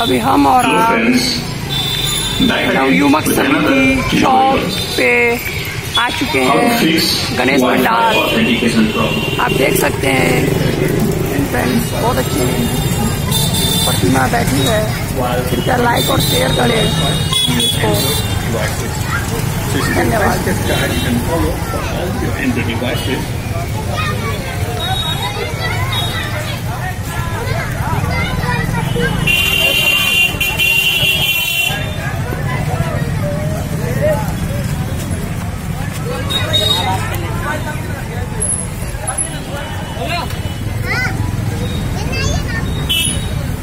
अभी हम और आप युवक समिति चौक पे आ चुके हैं गणेश पंडाल। आप देख सकते हैं फ्रेंड्स, बहुत अच्छी प्रतिमा बैठी है। कृपया लाइक और शेयर करें इसको। धन्यवाद।